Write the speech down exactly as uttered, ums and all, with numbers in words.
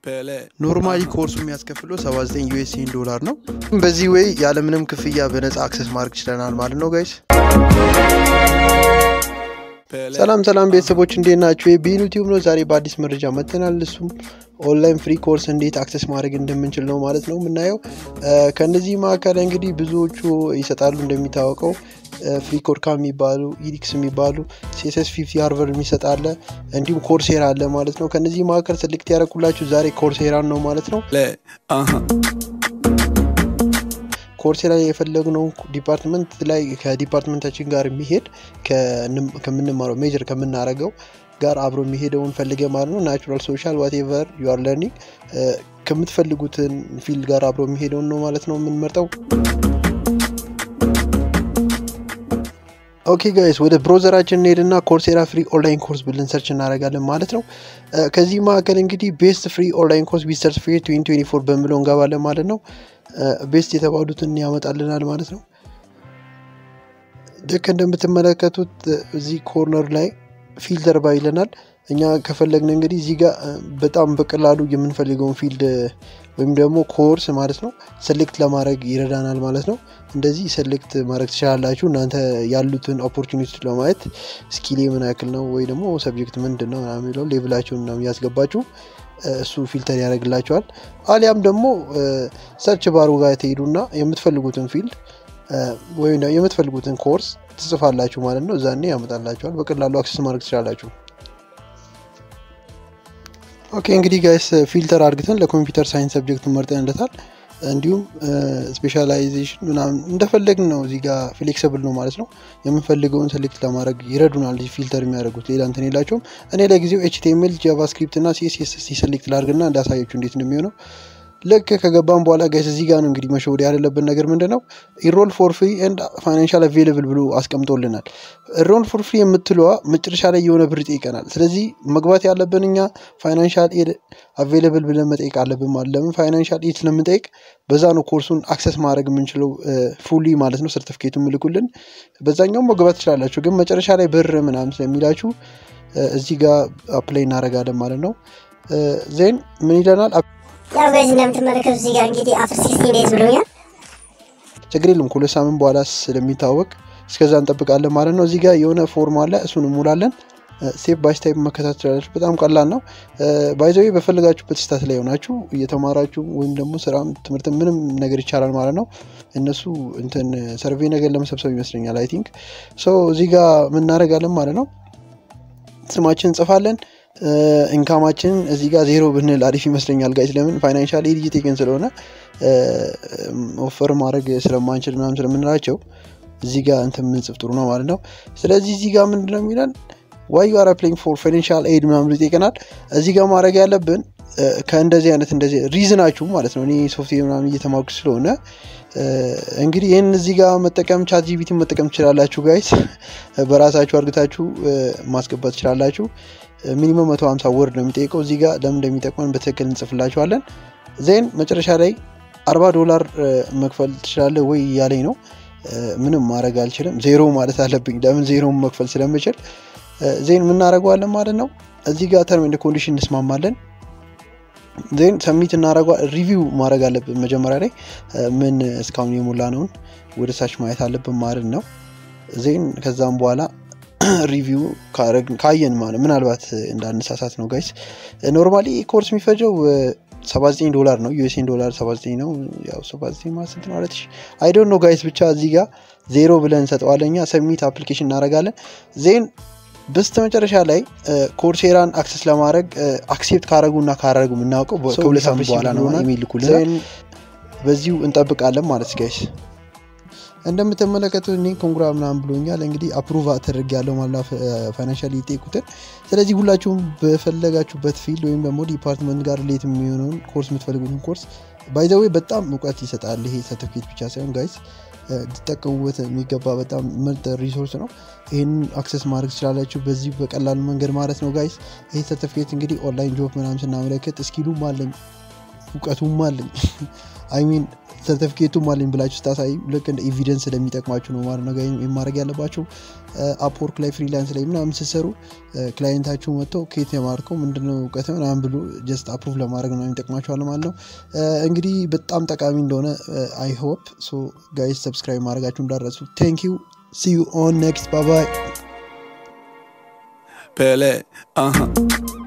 ኖርማሊ ኮርሱ የሚያስከፍለው ሰባ ዘጠኝ ዩኤስዲ ዶላር ነው። በዚህ ወይ ያለ ምንም ክፍያ በነፃ አክሰስ ማድረግ ይችላል ማለት ነው ጋይስ። ሰላም ሰላም ቤተሰቦች እንዴት ናችሁ? የቢኑ ቲዩብ ነው። ዛሬ በአዲስ መረጃ መጥተናል። እሱም ኦንላይን ፍሪ ኮርስ እንዴት አክሰስ ማድረግ እንደምንችል ነው ማለት ነው የምናየው። ከነዚህ ማከለ እንግዲህ ብዙዎቹ ይሰጣሉ እንደሚታወቀው ፍሪ ኮር ካም የሚባሉ ኢዲክስ የሚባሉ ሲኤስኤስ ፊፍቲ ሃርቨርድ የሚሰጣለ እንዲሁም ኮርሴራ አለ ማለት ነው። ከነዚህ ማከለ ሰሌክት ያደረኩላችሁ ዛሬ ኮርሴራን ነው ማለት ነው። አሃ ኮርሴራ የፈለግነው ዲፓርትመንት ላይ ከዲፓርትመንታችን ጋር የሚሄድ ከምንማረው ሜጀር ከምናረጋው ጋር አብሮ የሚሄደውን ፈልገ ማለት ነው። ናቹራል ሶሻል ዋትኤቨር ዩ አር ለርኒንግ ከምትፈልጉትን ፊልድ ጋር አብሮ የሚሄደውን ነው ማለት ነው የምንመርጠው። ኦኬ ጋይስ ወደ ብራውዘራችን እንሄድና ኮርሴራ ፍሪ ኦንላይን ኮርስ ብለን ሰርች እናደርጋለን ማለት ነው። ከዚህ ማከለ እንግዲህ ቤስት ፍሪ ኦንላይን ኮርስ ዊዝ ሰርቲፊኬት twenty twenty-four በሚለው እንገባለን ማለት ነው። ቤስት የተባሉትን ያመጣልናል ማለት ነው። ልክ እንደምትመለከቱት እዚህ ኮርነር ላይ ፊልተር ባይለናል። እኛ ከፈለግን እንግዲህ እዚህ ጋር በጣም በቀላሉ የምንፈልገውን ፊልድ ወይም ደግሞ ኮርስ ማለት ነው ሴሌክት ለማድረግ ይረዳናል ማለት ነው። እንደዚህ ሴሌክት ማድረግ ትችላላችሁ እናንተ ያሉትን ኦፖርቹኒቲ ለማየት ስኪል ምን ያክል ነው ወይ ደግሞ ሰብጀክት ምንድነው የሚለው ሌቭላችሁን ነው ያስገባችሁ እሱ ፊልተር ያደርግላችኋል። አሊያም ደግሞ ሰርች ባሩ ጋር ትሄዱና የምትፈልጉትን ፊልድ ወይ ነው የምትፈልጉትን ኮርስ ትጽፋላችሁ ማለት ነው። ዛኔ ያመጣላችኋል በቀላሉ አክሰስ ማድረግ ትችላላችሁ። ኦኬ እንግዲህ ጋይስ ፊልተር አድርገን ለኮምፒውተር ሳይንስ ሰብጀክት መርጠንለታል። እንዲሁም ስፔሻላይዜሽን ምናምን እንደፈለግን ነው እዚህ ጋር ፍሌክሲብል ነው ማለት ነው። የምንፈልገውን ሴሌክት ለማድረግ ይረዱናል ፊልተር የሚያደርጉት ሌላ እንትን የላቸውም። እኔ ለጊዜው ኤችቲኤምኤል ጃቫስክሪፕት እና ሲኤስኤስ ሴሌክት ላድርግና እንዳሳያችሁ እንዴት እንደሚሆነው። ልክ ከገባን በኋላ ጋይስ እዚህ ጋር ነው እንግዲህ መሸወድ ያለብን ነገር ምንድነው ኢንሮል ፎር ፍሪ ኤንድ ፋይናንሻል አቬሌብል ብሎ አስቀምጦልናል። ኢንሮል ፎር ፍሪ የምትለዋ መጨረሻ ላይ የሆነ ብር ይጠይቀናል። ስለዚህ መግባት ያለብን እኛ ፋይናንሻል ኤድ አቬሌብል ብለን መጠየቅ አለብን ማለት ለምን ፋይናንሻል ኤድ ስለምንጠይቅ በዛ ነው ኮርሱን አክሰስ ማድረግ የምንችለው ፉሊ ማለት ነው። ሰርቲፊኬቱን ምልኩልን በዛኛው መግባት ትችላላችሁ። ግን መጨረሻ ላይ ብር ምናምን ስለሚላችሁ እዚህ ጋር አፕላይ እናደርጋለን ማለት ነው። ዜን ምን ይለናል ያው ጋይስ እንደምትመለከቱት እዚህ ጋር እንግዲህ after sixteen days ብሎኛል። ችግር የለም ከሁለት ሳምንት በኋላ ስለሚታወቅ እስከዛ እንጠብቃለን ማለት ነው። እዚህ ጋር የሆነ ፎርም አለ እሱን እንሞላለን። ስቴፕ ባይ ስቴፕ መከታተል በጣም ቀላል ነው። ባይ ዘ ዌይ በፈልጋችሁበት ስታት ላይ ሆናችሁ እየተማራችሁ ወይም ደግሞ ስራም ትምህርት ምንም ነገር ይቻላል ማለት ነው። እነሱ እንትን ሰርቬይ ነገር ለመሰብሰብ ይመስለኛል አይ ቲንክ ሶ እዚህ ጋር ምን እናደርጋለን ማለት ነው። ስማችን እንጽፋለን። ኢንካማችን እዚህ ጋር ዜሮ ብንል አሪፍ ይመስለኛል ጋይስ። ለምን ፋይናንሻል ኤድ እየጠየቀን ስለሆነ ኦፈር ማድረግ ስለማንችል ምናምን ስለምንላቸው እዚህ ጋር እንትን ምንጽፍ ጥሩ ነው ማለት ነው። ስለዚህ እዚህ ጋር ምንድነው የሚለን why you are applying for financial aid ምናምን ይጠይቀናል። እዚህ ጋር ማድረግ ያለብን ከእንደዚህ አይነት እንደዚህ ሪዝናችሁ ማለት ነው። እኔ ሶፍትዌር ምናምን እየተማርኩ ስለሆነ እንግዲህ ይሄን እዚህ ጋር መጠቀም ቻት ጂፒቲ መጠቀም ትችላላችሁ ጋይስ። በራሳችሁ አርግታችሁ ማስገባት ትችላላችሁ። ሚኒመም one fifty ወርድ ነው የሚጠይቀው። እዚህ ጋር ለምን እንደሚጠቅመን በትክክል እንጽፍላችኋለን። ዜን መጨረሻ ላይ forty ዶላር መክፈል ትችላለህ ወይ ያለኝ ነው። ምንም ማድረግ አልችልም ዜሮ ማለት አለብኝ ለምን ዜሮም መክፈል ስለምችል። ዜን ምን እናደርጋለን ማለት ነው። እዚህ ጋር ተርም ኤንድ ኮንዲሽን እንስማማለን። ዜን ሰብሚት እናደርጋለን። ሪቪው ማድረግ አለብን መጀመሪያ ላይ ምን እስካሁን የሞላነው ወደ ሳች ማየት አለብን ማለት ነው። ዜን ከዛም በኋላ ሪቪው ካየን ማለት ምናልባት እንዳንሳሳት ነው ጋይስ። ኖርማሊ ኮርስ የሚፈጀው ሰባ ዘጠኝ ዶላር ነው ዩኤስዲ ዶላር ሰባ ዘጠኝ ነው። ያው ሰባ ዘጠኝ ማለት ነው ማለት አይ ዶንት ኖ ጋይስ ብቻ እዚህ ጋር ዜሮ ብለን እንሰጠዋለኛ። ሰብሚት አፕሊኬሽን እናደርጋለን። ዜን በስተመጨረሻ ላይ ኮርሴራን አክሰስ ለማድረግ አክሴፕት ካረጉና ካረጉ ምናውቀው ከሁለት ሳምንት በኋላ ነው ኢሜል ልኩልን። በዚሁ እንጠብቃለን ማለት ጋይስ። እንደምትመለከቱት እኔ ኮንግራ ምናምን ብሎኛል እንግዲህ አፕሩቭ አደረጋለሁ ማለት ፋይናንሻል ይጠይቁታል። ስለዚህ ሁላችሁም በፈለጋችሁበት ፊልድ ወይም ደግሞ ዲፓርትመንት ጋር ሪሌት የሚሆነውን ኮርስ የምትፈልጉትን ኮርስ ባይ ዘ ዌይ በጣም እውቀት ይሰጣል ይሄ ሰርቲፊኬት ብቻ ሳይሆን ጋይስ ተጠቀሙበት የሚገባ በጣም ምርጥ ሪሶርስ ነው። ይሄን አክሰስ ማድረግ ትችላላችሁ በዚህ በቀላሉ መንገድ ማለት ነው ጋይስ። ይሄ ሰርቲፊኬት እንግዲህ ኦንላይን ጆብ ምናምን ስናመለከት ስኪሉም አለኝ እውቀቱም አለኝ አይ ሚን ሰርቲፊኬቱም አለኝ ብላችሁ ስታሳዩ ልክ እንደ ኤቪደንስ ስለሚጠቅማችሁ ነው ማለት ነው ጋር የማድረግ ያለባችሁ አፕወርክ ላይ ፍሪላንስ ላይ ምናምን ስትሰሩ ክላይንታችሁ መጥቶ ከየት የማርከው ምንድነው እውቀት ምናምን ብሎ ጀስት አፕሩቭ ለማድረግ ነው የሚጠቅማችኋል ማለት ነው እንግዲህ በጣም ጠቃሚ እንደሆነ አይ ሆፕ ሶ ጋይስ ሰብስክራይብ ማድረጋችሁ እንዳትረሱ ቴንክ ዩ see you on next bye bye Pele uh-huh